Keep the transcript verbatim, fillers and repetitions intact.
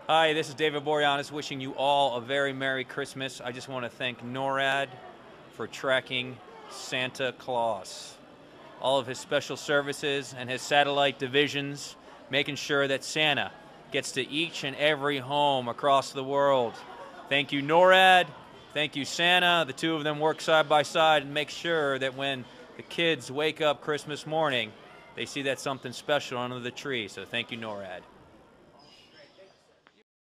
Hi, this is David Boreanaz wishing you all a very Merry Christmas. I just want to thank NORAD for tracking Santa Claus. All of his special services and his satellite divisions, making sure that Santa gets to each and every home across the world. Thank you, NORAD. Thank you, Santa. The two of them work side by side and make sure that when the kids wake up Christmas morning, they see that something special under the tree. So thank you, NORAD.